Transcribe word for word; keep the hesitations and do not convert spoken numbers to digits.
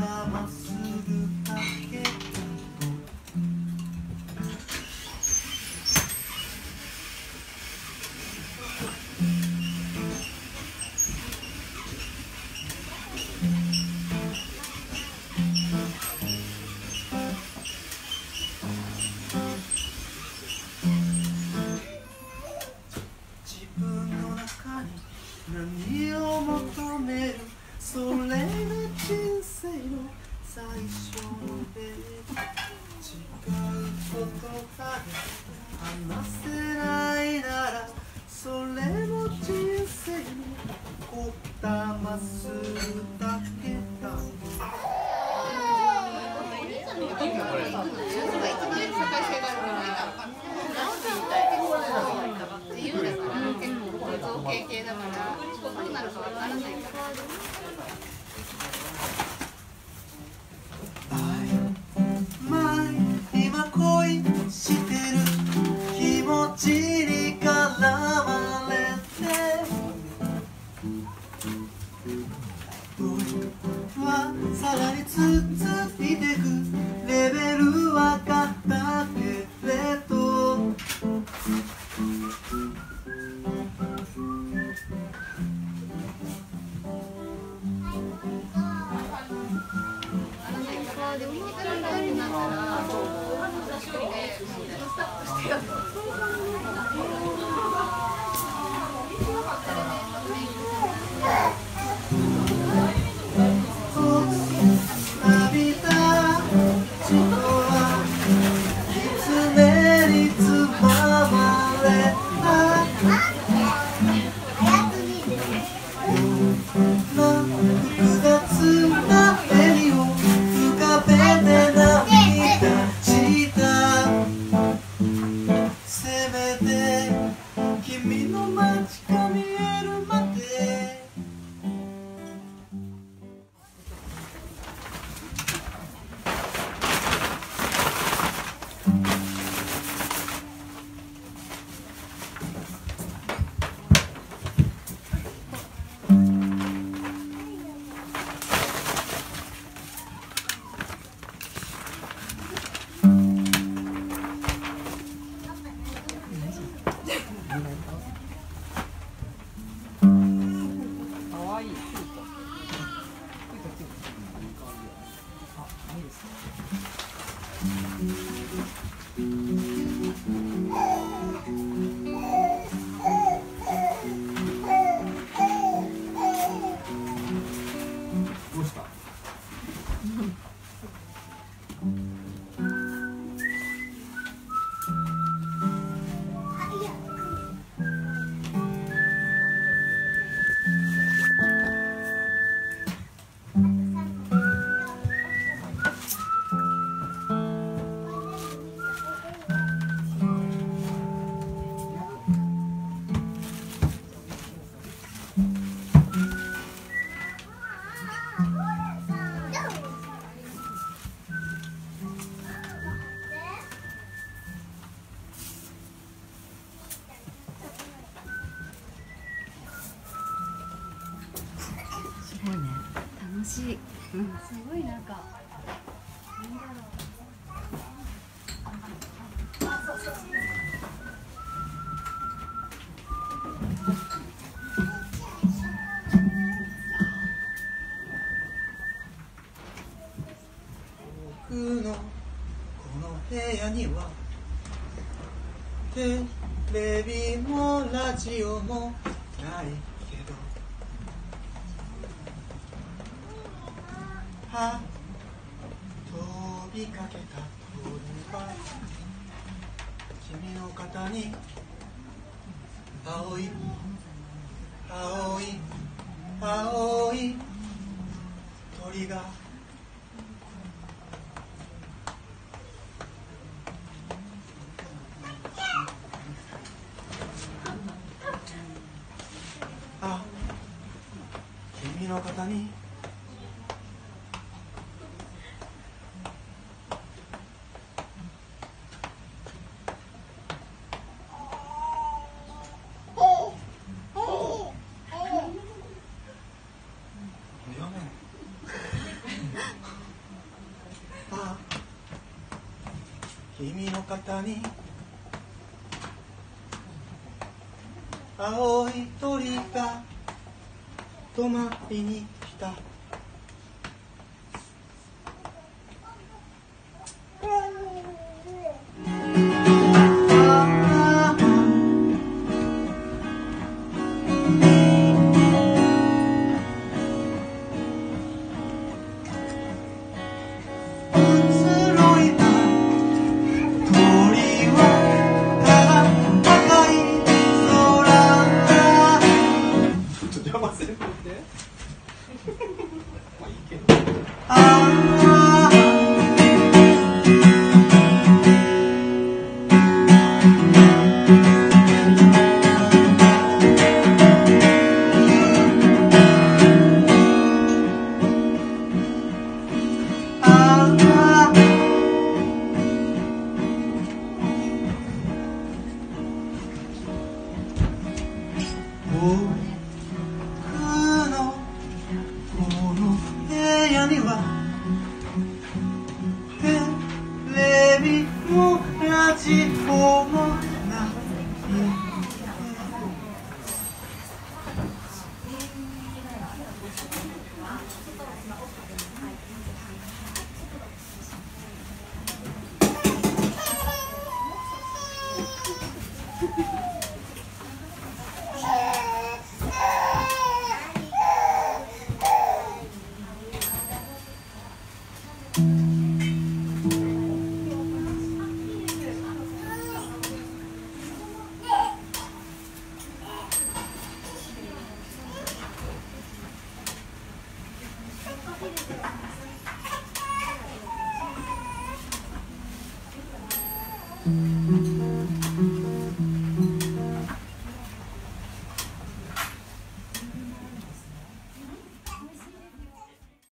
たまっすぐかけた自分の中に何を求めるそれが人生の最初の出会い違う言葉で話せないならそれも人生のこったまするだけだ自由だから結構造形系だからどうなるかわからないから。 今恋してる気持ちに絡まれて僕はさらに続いてくレベルわかったけれどでも、いくらぐらいになったら、一人でスタップしてやる。 すごいね。楽しい。うん、すごいなんか。なんだろう。 僕のこの部屋にはテレビもラジオもないけどは飛びかけた鳥は君の肩に青い青い青い鳥があ、君の肩に読めない君の肩に青い鳥が泊まりに来た。 うん。